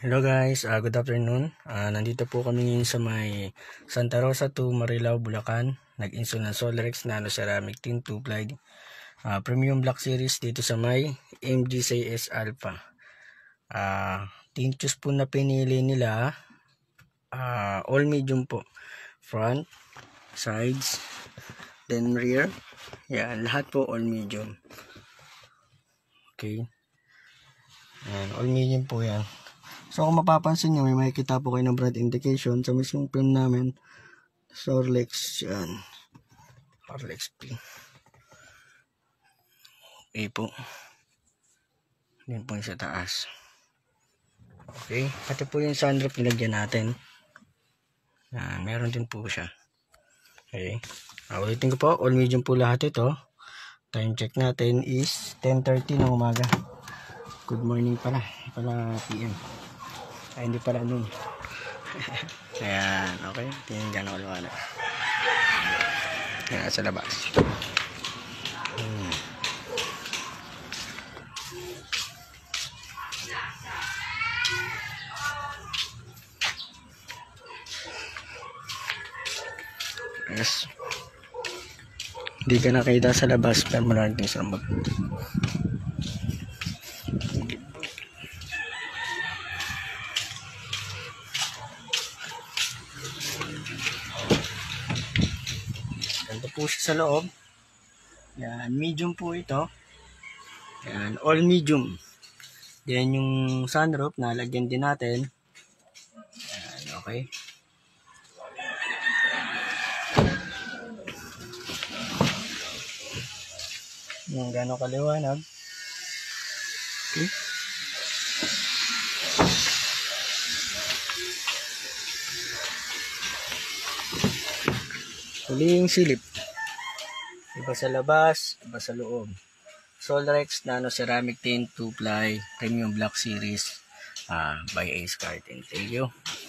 Hello guys, good afternoon. Nandito po kami ngayon sa may Santa Rosa to Marilao, Bulacan. Nag-install ng Solarex Nano Ceramic Tin 2 ply Premium Black Series dito sa may MGCS Alpha. Tin tubes po na pinili nila, all medium po. Front, sides, then rear. Yan, lahat po all medium. Okay. Yan, all medium po yan. So kung mapapansin nyo, may makikita po kayo ng brand indication sa mismong film namin. Solarex, yan. Solarex P. Okay po. Yan po yung sa taas. Okay. Pati po yung sunroof nilagyan natin. Yan, meron din po siya. Okay. Ulitin ko po, all medium po lahat ito. Time check natin is 10:30 ng umaga. Good morning pala. PM. Ay, hindi pala nun. Ayan, okay. Tingnan dyan ako luwala. Ayan, sa labas. Yes. Hindi ka nakita sa labas, pero maraming sa mag. Ganito po siya sa loob. Yan, medium po ito. Yan, all medium. Yan yung sunroof, nalagyan din natin. Yan, okay. Yung gano'ng kaliwanag. Okay. Huling silip. Iba sa labas, iba sa loob. Solarex Nano Ceramic Tin 2 ply Premium Black Series by Ace Carton. Thank you.